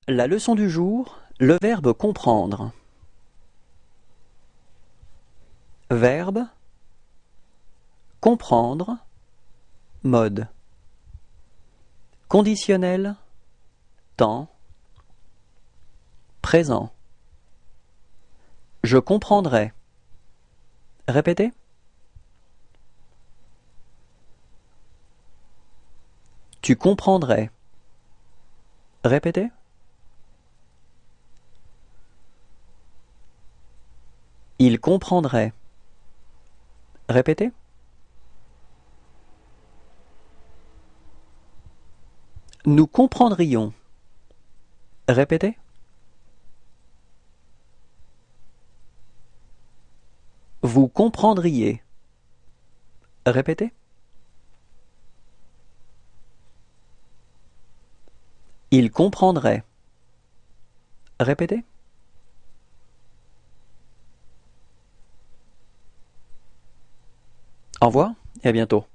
La leçon du jour, le verbe comprendre. Verbe, comprendre, mode. Conditionnel, temps, présent. Je comprendrai. Répétez. Tu comprendrais. Répétez. Il comprendrait. Répétez. Nous comprendrions. Répétez. Vous comprendriez. Répétez. Il comprendrait. Répétez. Au revoir et à bientôt.